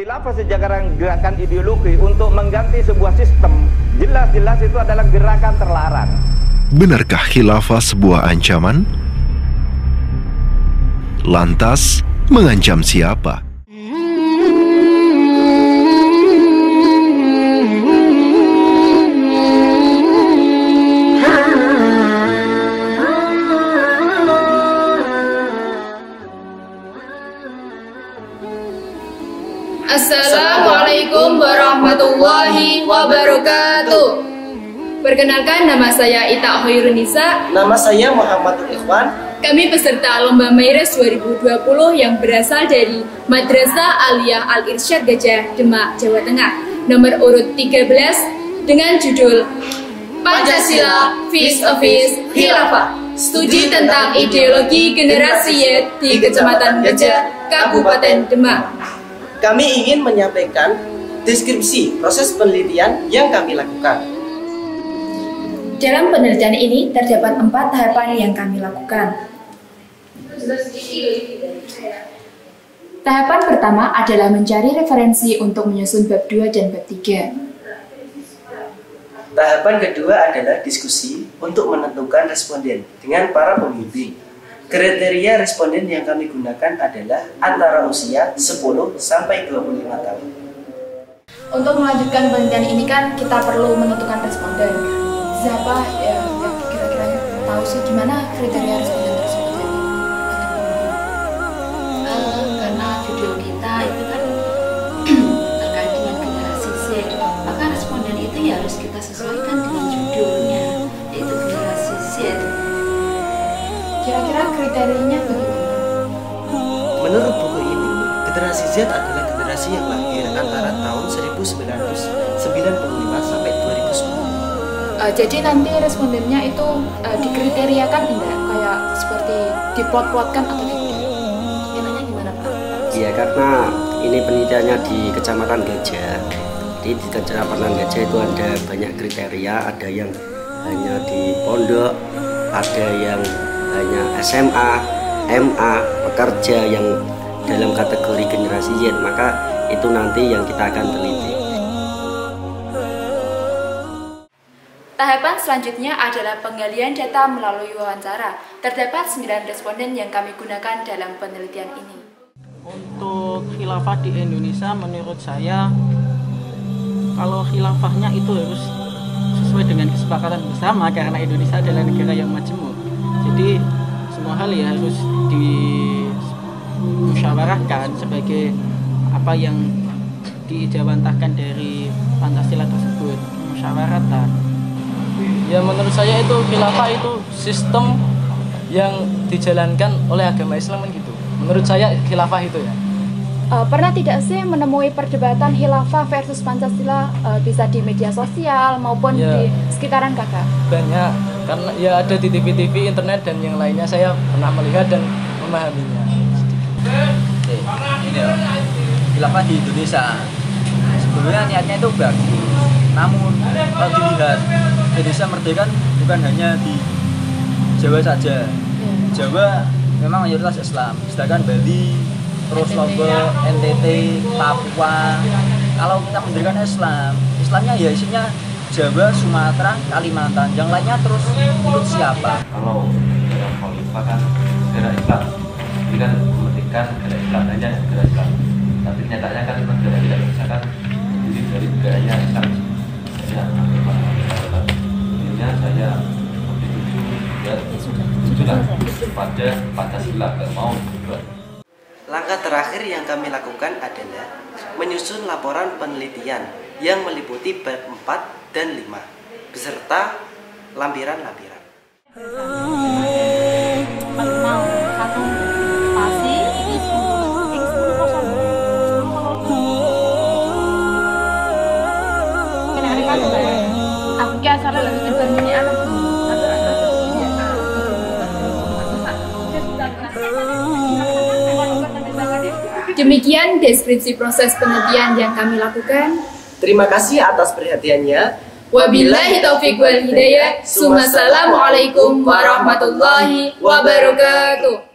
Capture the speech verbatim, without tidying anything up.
Khilafah sejarah gerakan ideologi untuk mengganti sebuah sistem, jelas-jelas itu adalah gerakan terlarang. Benarkah khilafah sebuah ancaman? Lantas, mengancam siapa? Assalamualaikum warahmatullahi wabarakatuh. Perkenalkan, nama saya Ita Hoirunisa. Nama saya Muhammad Ikhwan. Kami peserta Lomba Mairis dua ribu dua puluh yang berasal dari Madrasah Aliyah Al-Irsyad Gajah Demak, Jawa Tengah, nomor urut tiga belas, dengan judul Pancasila Vis a Vis Khilafah, studi tentang ideologi generasi Y di Kecamatan Gajah, Kabupaten Demak. Kami ingin menyampaikan deskripsi proses penelitian yang kami lakukan. Dalam penelitian ini terdapat empat tahapan yang kami lakukan. Tahapan pertama adalah mencari referensi untuk menyusun bab dua dan bab tiga. Tahapan kedua adalah diskusi untuk menentukan responden dengan para pembimbing. Kriteria responden yang kami gunakan adalah antara usia sepuluh sampai dua puluh lima tahun. Untuk melanjutkan penelitian ini kan kita perlu menentukan responden. Siapa ya, yang kira-kira tahu sih gimana kriteria responden tersebut? Uh, karena judul kita itu kan terkait dengan generasi Z, maka responden itu ya harus kita sesuaikan dengan judulnya, yaitu generasi Z. Kira-kira kriterianya bagaimana? Menurut buku ini, generasi Z adalah generasi yang lahir antara tahun seribu sembilan ratus sembilan puluh lima sampai dua ribu sepuluh. Uh, jadi nanti respondennya itu uh, dikriteriakan tidak? Kayak seperti diplot-plotkan atau tidak? Kiranya gimana Pak? Iya, karena ini penelitiannya di Kecamatan Gajah. Jadi di Kecamatan Gajah itu ada banyak kriteria, ada yang hanya di pondok, ada yang hanya S M A, M A, pekerja yang dalam kategori generasi Z, maka itu nanti yang kita akan teliti. Tahapan selanjutnya adalah penggalian data melalui wawancara. Terdapat sembilan responden yang kami gunakan dalam penelitian ini. Untuk khilafah di Indonesia, menurut saya, kalau khilafahnya itu harus sesuai dengan kesepakatan bersama, karena Indonesia adalah negara yang majemuk. Jadi semua hal ya harus dimusyawarahkan sebagai apa yang diijawantahkan dari Pancasila tersebut, musyawaratan. Ya, menurut saya itu khilafah itu sistem yang dijalankan oleh agama Islam gitu. Menurut saya khilafah itu ya. Uh, pernah tidak sih menemui perdebatan khilafah versus Pancasila, uh, bisa di media sosial maupun ya, di sekitaran kakak? Banyak, karena ya ada di T V T V, internet dan yang lainnya, saya pernah melihat dan memahaminya. Oke, ini loh, khilafah di Indonesia sebenarnya niatnya itu bagus, namun kalau dilihat Indonesia merdeka bukan hanya di Jawa saja. Jawa memang mayoritas Islam, sedangkan Bali, terus Lombok, N T T, Papua. Kalau kita mendirikan Islam, Islamnya ya isinya Jawa, Sumatera, Kalimantan. Yang lainnya terus ikut siapa? Kalau negara khalifah kan negara Islam, jadi kan memerdekakan negara Islam hanya negara Islam. Tapi kenyataannya kan negara tidak bisa kan jadi dari negaranya Islam. Ya, akhirnya saya setuju ya sudah pada Pancasila, nggak mau juga. Langkah terakhir yang kami lakukan adalah menyusun laporan penelitian yang meliputi bab empat dan lima beserta lampiran-lampiran. Demikian deskripsi proses penelitian yang kami lakukan. Terima kasih atas perhatiannya. Wabillahi taufiq wal hidayah. Assalamualaikum warahmatullahi wabarakatuh.